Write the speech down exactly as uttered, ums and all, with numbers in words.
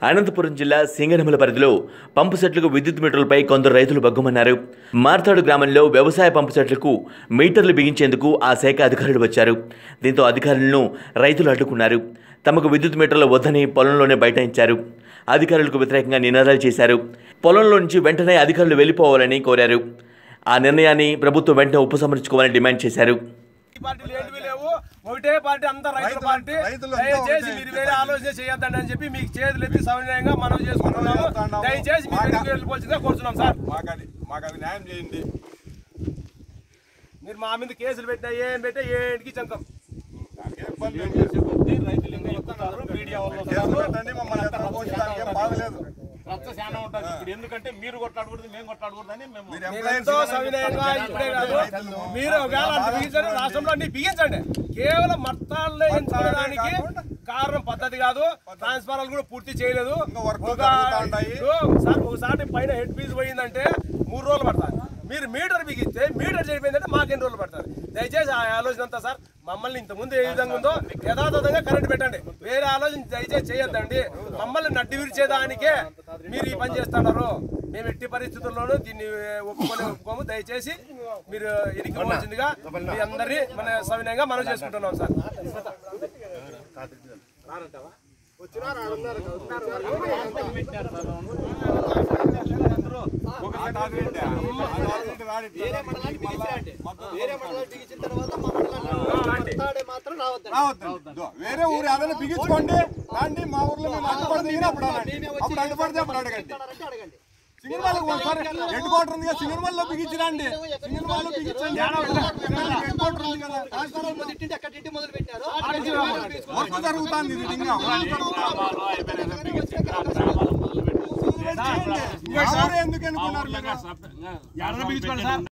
అనంతపురం జిల్లా సింగనమల పరిధిలో పంపు సెట్లకు విద్యుత్ మీటర్లపై కొందరు రైతులు బగ్గుమన్నారు. మార్తాడు గ్రామంలో వ్యవసాయ పంపు సెట్లకు మీటర్లు బిగించేందుకు ఆ శాఖ అధికారులు వచ్చారు. దీంతో అధికారులను రైతులు అడ్డుకున్నారు. తమకు విద్యుత్ మీటర్లు వద్దని పొలంలోనే బైఠాయించారు. అధికారులకు వ్యతిరేకంగా నినాదాలు చేశారు. పొలంలో నుంచి వెంటనే అధికారులు వెళ్లిపోవాలని కోరారు. ఆ నిర్ణయాన్ని ప్రభుత్వం వెంటనే ఉపసంహరించుకోవాలని డిమాండ్ చేశారు. ఒకటే పార్టీ అంతా రైతుల పార్టీ. దయచేసి మీరు వేరే ఆలోచన చేయొద్దండి అని చెప్పి మీకు చేతులు ఎత్తి సవినయంగా మనం చేసుకుంటున్నాము. దయచేసి మీరు వెళ్ళిపోవచ్చుగా కోరుతున్నాం సార్. మాకు అది న్యాయం చేయండి. మీరు మా మీద కేసులు పెట్టినా ఏం పెట్టా ఏంటికి చంకం. ఎందుకంటే మీరు కొట్లాడకూడదు, మేము కొట్లాడకూడదని మీరు రాష్ట్రంలో అన్ని బిగించండి. కేవలం మర్తాల్లో ఎంచుకోవడానికి కారణం పద్ధతి కాదు. ట్రాన్స్ఫార్మర్లు కూడా పూర్తి చేయలేదు. ఒకసారి పైన హెడ్ ఫీజు పోయిందంటే మూడు రోజులు పడతాయి. మీరు మీటర్ బిగిస్తే మీటర్ చెడిపోయిందంటే మాకు ఎన్ని రోజులు పడతారు. దయచేసి ఆ ఆలోచన అంతా సార్ మమ్మల్ని ఇంతకుముందు ఏ విధంగా ఉందో యథాతథంగా కరెంట్ పెట్టండి. వేరే ఆలోచన దయచేసి చేయొద్దండి. మమ్మల్ని నడ్డి విరిచేదానికే మీరు ఈ పని చేస్తున్నారు. మేము ఎట్టి పరిస్థితుల్లోనూ దీన్ని ఒప్పుకొని ఒప్పుకోము. దయచేసి మీరు ఇరికిపోవాల్సిందిగా మీ అందరినీ మన సవినయంగా మనం చేసుకుంటున్నాం సార్. వేరే ఊరు ఏదైనా బిగించుకోండి రండి. మా ఊర్లో మేము అడ్డుపడితే అప్పుడు అప్పుడు అడ్డుపడితే అప్పుడు అడగండి. సింగనమలకు ఒకసారి హెడ్ క్వార్టర్ ఉంది కదా, సింగనమలలో బిగించరండి. సింగనమలలో బిగించండి. హెడ్ క్వార్టర్ ఉంది కదా, వర్క్ జరుగుతుంది. ఇది ఇంకా ఎందుకు అనుకున్నారు?